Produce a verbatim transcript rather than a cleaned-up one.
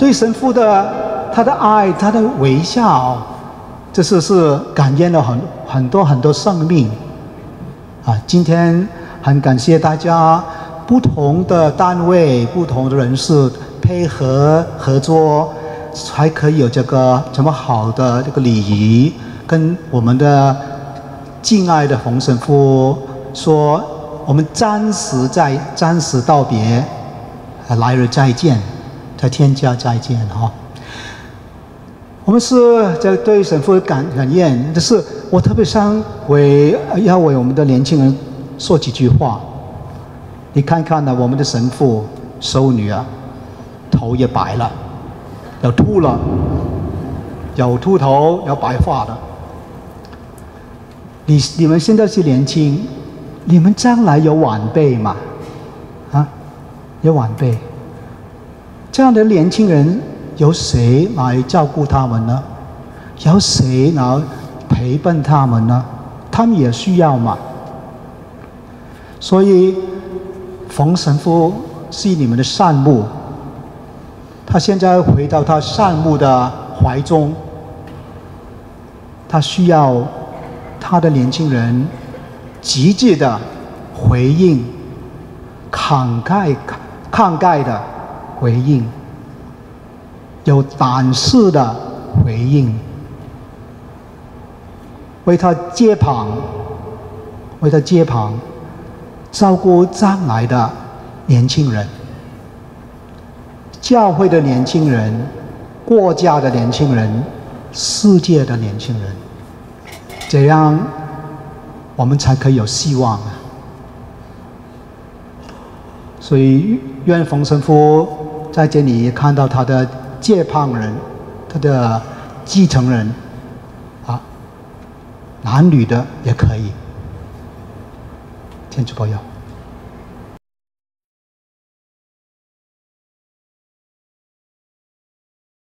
对神父的他的爱，他的微笑，这是是感染了很很多很多生命啊！今天很感谢大家，不同的单位、不同的人士配合合作，才可以有这个这么好的这个礼仪，跟我们的敬爱的冯神父说，我们暂时在暂时道别，来日再见，在天家再见哈。我们是在对神父感感念，但是我特别想为要为我们的年轻人说几句话。你看看呢，我们的神父、修女啊，头也白了，有秃了，有秃头，有白发的。你你们现在是年轻，你们将来有晚辈嘛？啊，有晚辈。这样的年轻人，由谁来照顾他们呢？由谁来陪伴他们呢？他们也需要嘛。所以，冯神父是你们的善牧，他现在回到他善牧的怀中，他需要他的年轻人积极的回应，慷慨慷慨的回应，有胆识的回应，为他接棒，为他接棒，照顾将来的年轻人，教会的年轻人，国家的年轻人，世界的年轻人，这样我们才可以有希望啊！所以愿冯神父在这里看到他的接棒人，他的继承人，啊，男女的也可以，天主保佑。